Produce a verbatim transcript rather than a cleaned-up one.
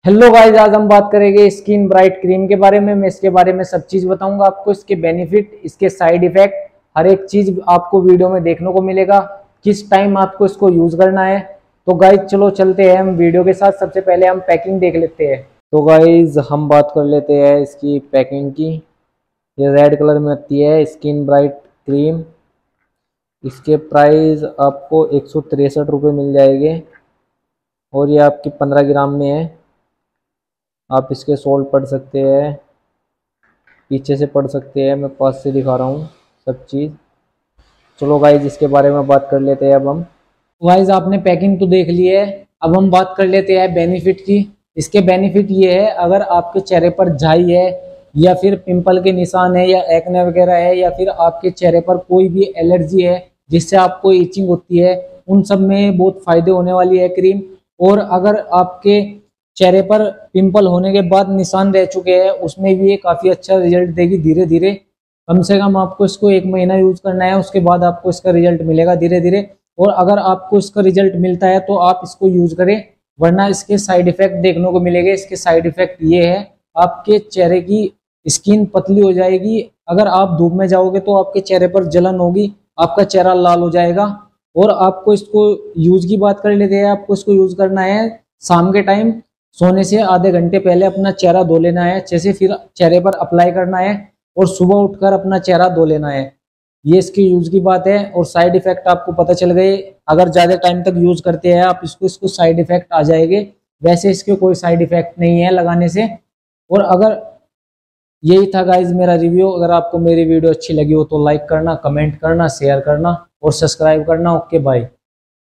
Hello guys, आज हम बात करेंगे स्किन ब्राइट क्रीम के बारे में। मैं इसके बारे में सब चीज बताऊंगा आपको, इसके बेनिफिट, इसके साइड इफेक्ट, हर एक चीज आपको वीडियो में देखने को मिलेगा। किस टाइम आपको इसको यूज करना है। तो गाइस चलो चलते हैं हम वीडियो के साथ। सबसे पहले हम पैकिंग देख लेते हैं। तो गाइस हम बात कर लेते हैं इसकी पैकिंग की। ये रेड कलर में आती है स्किन ब्राइट क्रीम। इसके प्राइस आपको एक सौ तिरसठ रुपये मिल जाएंगे और ये आपकी पंद्रह ग्राम में है। आप इसके सोल्ड पढ़ सकते हैं, पीछे से पढ़ सकते हैं, मैं पास से दिखा रहा हूँ सब चीज़। चलो गाइज इसके बारे में बात कर लेते हैं अब हम। गाइज आपने पैकिंग तो देख ली है, अब हम बात कर लेते हैं बेनिफिट की। इसके बेनिफिट ये है, अगर आपके चेहरे पर झाई है या फिर पिंपल के निशान है या एक्ने वगैरह है या फिर आपके चेहरे पर कोई भी एलर्जी है जिससे आपको इचिंग होती है, उन सब में बहुत फायदे होने वाली है क्रीम। और अगर आपके चेहरे पर पिंपल होने के बाद निशान रह चुके हैं, उसमें भी ये काफ़ी अच्छा रिजल्ट देगी धीरे धीरे। कम से कम आपको इसको एक महीना यूज़ करना है, उसके बाद आपको इसका रिजल्ट मिलेगा धीरे धीरे। और अगर आपको इसका रिजल्ट मिलता है तो आप इसको यूज़ करें, वरना इसके साइड इफ़ेक्ट देखने को मिलेंगे। इसके साइड इफ़ेक्ट ये है, आपके चेहरे की स्किन पतली हो जाएगी। अगर आप धूप में जाओगे तो आपके चेहरे पर जलन होगी, आपका चेहरा लाल हो जाएगा। और आपको इसको यूज़ की बात कर लेते हैं। आपको इसको यूज़ करना है शाम के टाइम, सोने से आधे घंटे पहले अपना चेहरा धो लेना है अच्छे से, फिर चेहरे पर अप्लाई करना है और सुबह उठकर अपना चेहरा धो लेना है। ये इसकी यूज की बात है। और साइड इफेक्ट आपको पता चल गए। अगर ज्यादा टाइम तक यूज करते हैं आप इसको, इसको साइड इफेक्ट आ जाएंगे। वैसे इसके कोई साइड इफेक्ट नहीं है लगाने से। और अगर यही था गाइज मेरा रिव्यू। अगर आपको मेरी वीडियो अच्छी लगी हो तो लाइक करना, कमेंट करना, शेयर करना और सब्सक्राइब करना। Okay bye.